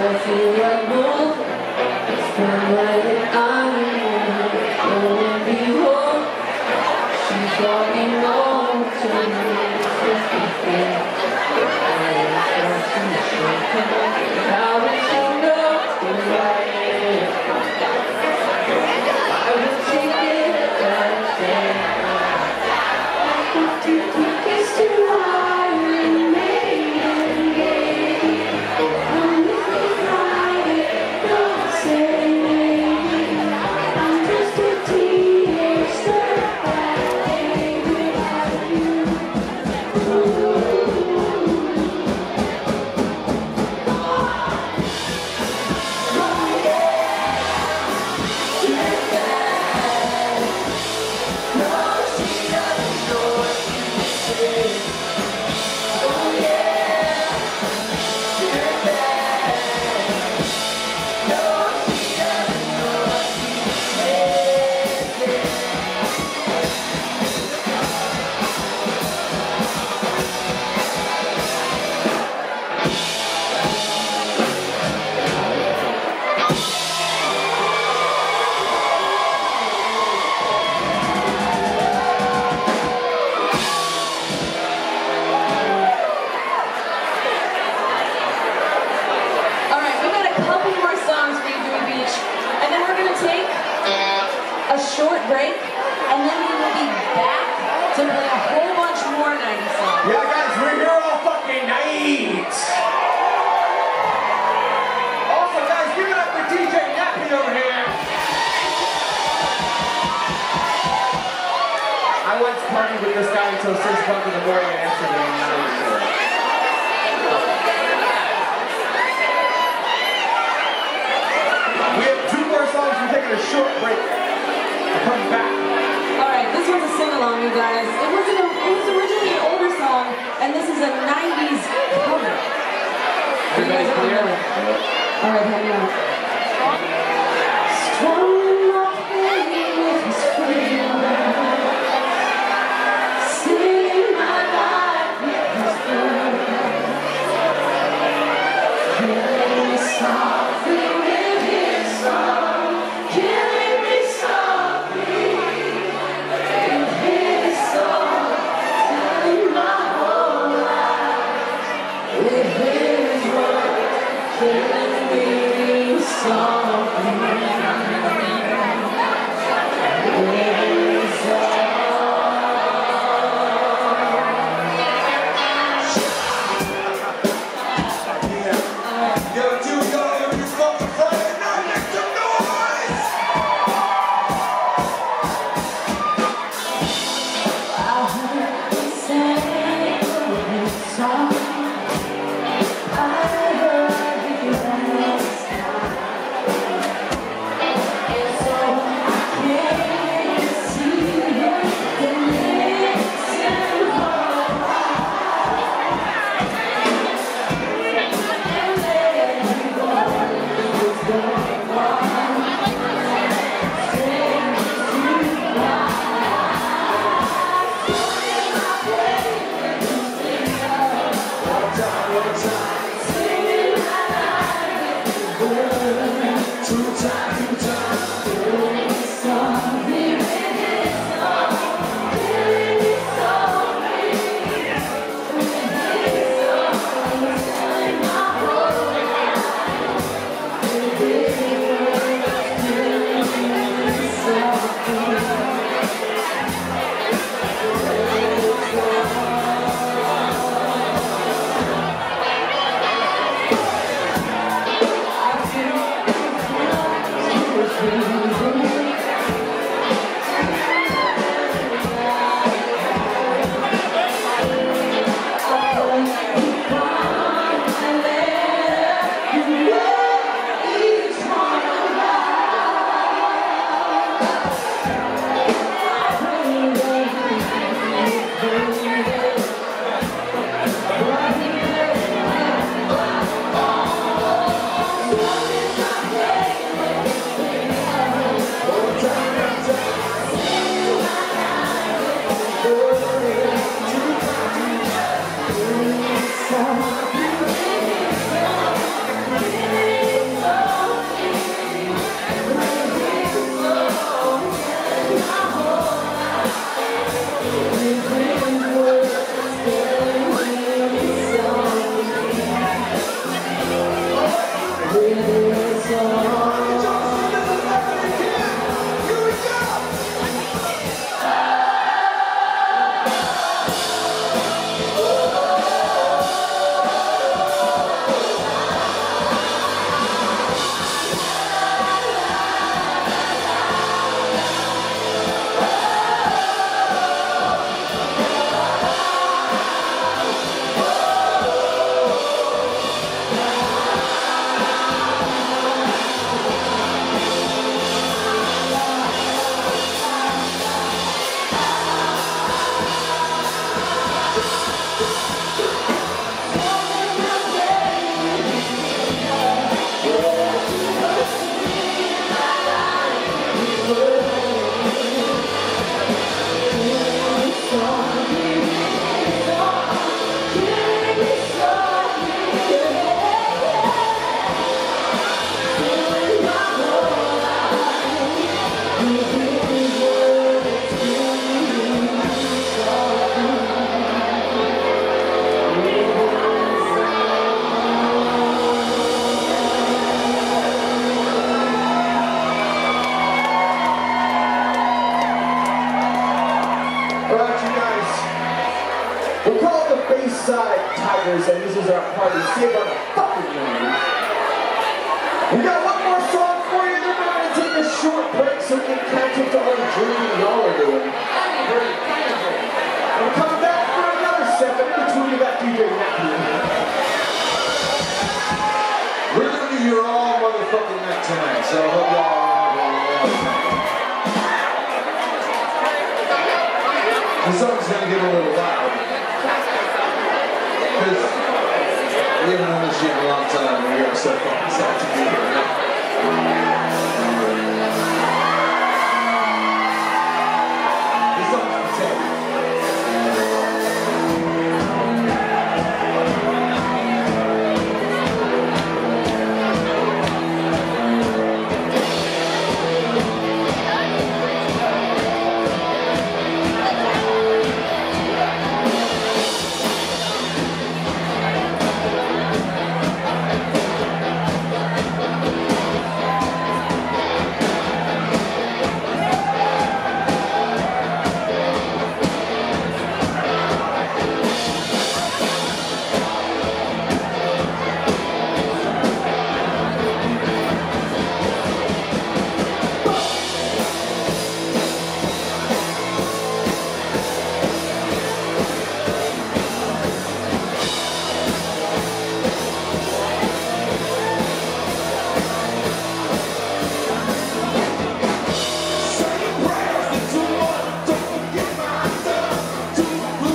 a short break, and then we will be back to play a whole bunch more 90s songs. Yeah, guys, we're here all fucking night. Also, guys, give it up for DJ Nappy over here. I once partied with this guy until 6 o'clock in the morning in Amsterdam. We have 2 more songs. We're taking a short break. Come back. Alright, this one's a sing-along, you guys. It was originally an older song, and this is a 90s cover. Everybody clear? Alright, hang on. Strong enough with his freedom, sing my life with his blood, killing me softly with his song, killing me softly with his song, telling my whole life with his word, killing me softly with his song. Yo, Dewey, go over your fucking Friday night, make some noise! I heard him sing his song. I heard him dance. say about a fucking million. We got one more song for you, then we're going to take a short break so we can catch up to all the drinking y'all are doing. We're coming back for another set, but in between we got DJ Nappy. We're going to be here all motherfucking night tonight, so I hope y'all are the song's going to get a little loud. Because we haven't done this shit in a long time, and we are so fucking sad to be here now.